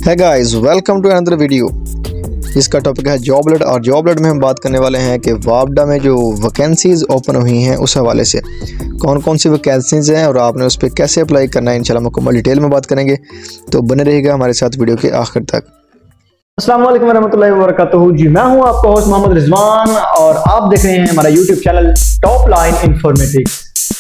है guys, welcome to another video. इसका topic है जॉब अलर्ट और जॉब अलर्ट में हम बात करने वाले हैं कि वापडा में जो वैकेंसीज ओपन हुई हैं उस हवाले से कौन कौन सी वैकेंसीज हैं और आपने उस पर कैसे अप्लाई करना है, इंशाल्लाह मुकम्मल डिटेल में बात करेंगे। तो बने रहिएगा हमारे साथ वीडियो के आखिर तक। अस्सलाम वालेकुम रहमतुल्लाहि व बरकातुहू। जी मैं हूं आपका होस्ट मोहम्मद रिजवान और आप देख रहे हैं हमारा YouTube channel top line informatics.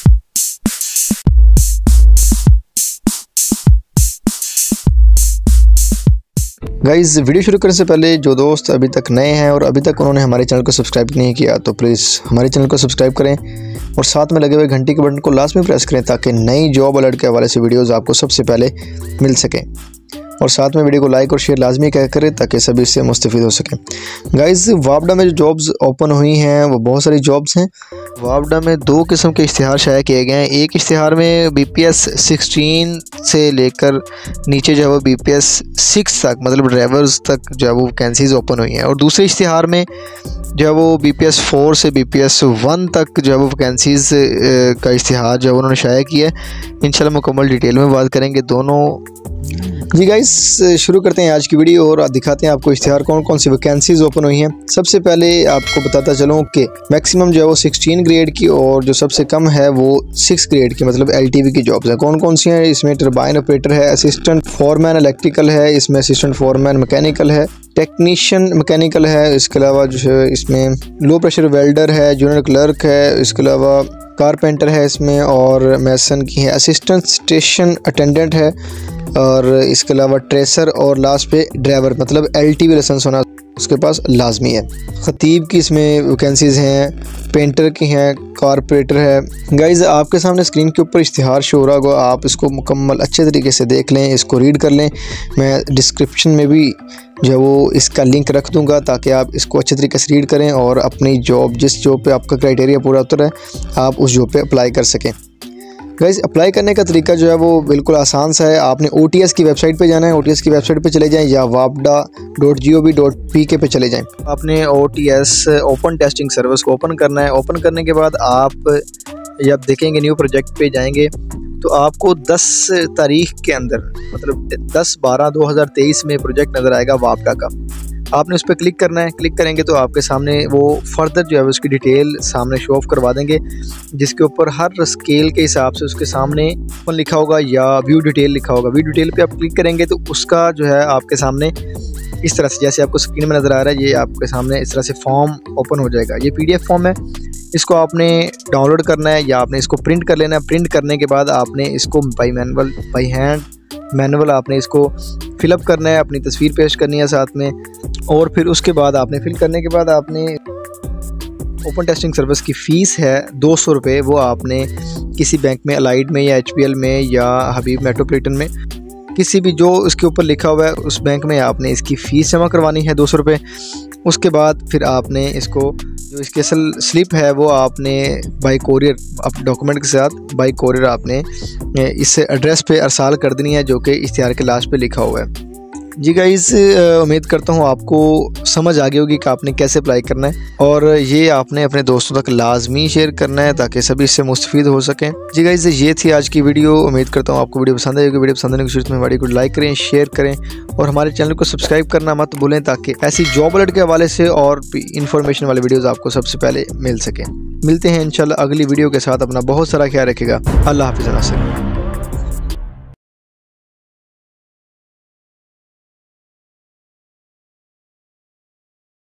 Guys, video शुरू करने से पहले जो दोस्त अभी तक नए हैं और अभी तक उन्होंने हमारे चैनल को सब्सक्राइब नहीं किया तो प्लीज़ हमारे चैनल को सब्सक्राइब करें और साथ में लगे हुए घंटी के बटन को लास्ट में प्रेस करें ताकि नई जॉब अलर्ट के हवाले से वीडियोस आपको सबसे पहले मिल सकें। और साथ में वीडियो को लाइक और शेयर लाजमी करें ताकि सभी इससे मुस्तफ़ीद हो सकें। गाइज़, वापडा में जो जॉब्स ओपन हुई हैं वो बहुत सारी जॉब्स हैं। वापडा में दो किस्म के इश्तिहार शाया किए गए हैं। एक इश्तिहार में BPS 16 से लेकर नीचे जो है वो BPS 6 तक मतलब ड्राइवर्स तक जो है वो वैकेंसीज ओपन हुई हैं, और दूसरे इश्तिहार में जो है वो BPS 4 से BPS 1 तक जो है वो वैकेंसीज़ का इश्तिहार जो है उन्होंने शाया किया है। इंशाल्लाह मुकम्मल डिटेल में बात करेंगे दोनों। जी गाइस, शुरू करते हैं आज की वीडियो और दिखाते हैं आपको इश्तिहार कौन कौन सी वैकेंसीज ओपन हुई हैं। सबसे पहले आपको बताता चलूँ कि मैक्सिमम जो है वो 16 ग्रेड की और जो सबसे कम है वो 6 ग्रेड की मतलब LTV की जॉब्स हैं। कौन कौन सी हैं? इसमें टरबाइन ऑपरेटर है, असिस्टेंट फॉरमैन इलेक्ट्रिकल है, इसमें असिस्टेंट फॉरमैन मैकेनिकल है, टेक्नीशियन मैकेनिकल है, इसके अलावा जो है इसमें लो प्रेशर वेल्डर है, जूनियर क्लर्क है, इसके अलावा कारपेंटर है इसमें, और मैसन की है, असिस्टेंट स्टेशन अटेंडेंट है, और इसके अलावा ट्रेसर और लास्ट पे ड्राइवर मतलब LTV लाइसेंस होना उसके पास लाजमी है। खतीब की इसमें वैकेंसीज़ हैं, पेंटर की हैं, कारपेंटर है। गाइज़, आपके सामने स्क्रीन के ऊपर इश्तिहार शो हो रहा होगा, आप इसको मुकम्मल अच्छे तरीके से देख लें, इसको रीड कर लें। मैं डिस्क्रिप्शन में भी जो है वो इसका लिंक रख दूंगा ताकि आप इसको अच्छे तरीके से रीड करें और अपनी जॉब जिस जॉब पे आपका क्राइटेरिया पूरा उतर है आप उस जॉब पे अप्लाई कर सकें। गाइज़, अप्लाई करने का तरीका जो है वो बिल्कुल आसान सा है। आपने OTS की वेबसाइट पे जाना है, OTS की वेबसाइट पे चले जाएं या wapda.gov.pk पे चले जाएं। आपने OTS ओपन टेस्टिंग सर्विस को ओपन करना है। ओपन करने के बाद आप जब देखेंगे न्यू प्रोजेक्ट पे जाएंगे तो आपको 10 तारीख के अंदर मतलब 10/12/2023 में प्रोजेक्ट नज़र आएगा वापडा का। आपने उस पर क्लिक करना है। क्लिक करेंगे तो आपके सामने वो फर्दर जो है उसकी डिटेल सामने शो ऑफ करवा देंगे, जिसके ऊपर हर स्केल के हिसाब से उसके सामने ओपन लिखा होगा या व्यू डिटेल लिखा होगा। व्यू डिटेल पे आप क्लिक करेंगे तो उसका जो है आपके सामने इस तरह से जैसे आपको स्क्रीन में नज़र आ रहा है, ये आपके सामने इस तरह से फॉर्म ओपन हो जाएगा। ये PDF फॉर्म है, इसको आपने डाउनलोड करना है या आपने इसको प्रिंट कर लेना है। प्रिंट करने के बाद आपने इसको बाई हैंड मैनुअल आपने इसको फिलअप करना है, अपनी तस्वीर पेश करनी है साथ में, और फिर उसके बाद आपने फिल करने के बाद आपने ओपन टेस्टिंग सर्विस की फ़ीस है 200 रुपये, वो आपने किसी बैंक में अलाइड में या HBL में या हबीब मेट्रोपॉलिटन में किसी भी जो इसके ऊपर लिखा हुआ है उस बैंक में आपने इसकी फ़ीस जमा करवानी है 200 रुपये। उसके बाद फिर आपने इसको जो इसकी असल स्लिप है वो आपने बाई कोरियर आप डॉक्यूमेंट के साथ बाई कोरियर आपने इस एड्रेस पे अरसाल कर देनी है जो कि इश्तिहार के लास्ट पे लिखा हुआ है। जी गाइज़, उम्मीद करता हूँ आपको समझ आ गई होगी कि आपने कैसे अप्लाई करना है, और ये आपने अपने दोस्तों तक लाजमी शेयर करना है ताकि सभी इससे मुस्तफ़ीद हो सकें। जी गाइज़, ये थी आज की वीडियो। उम्मीद करता हूँ आपको वीडियो पसंद आएगी। वीडियो पसंद आने की सूरत में वीडियो को लाइक करें, शेयर करें और हमारे चैनल को सब्सक्राइब करना मत भूलें ताकि ऐसी जॉब अलर्ट के हवाले से और भी इंफॉर्मेशन वाले वीडियोज़ आपको सबसे पहले मिल सकें। मिलते हैं इंशाल्लाह अगली वीडियो के साथ। अपना बहुत सारा ख्याल रखिएगा। अल्लाह हाफ़िज़।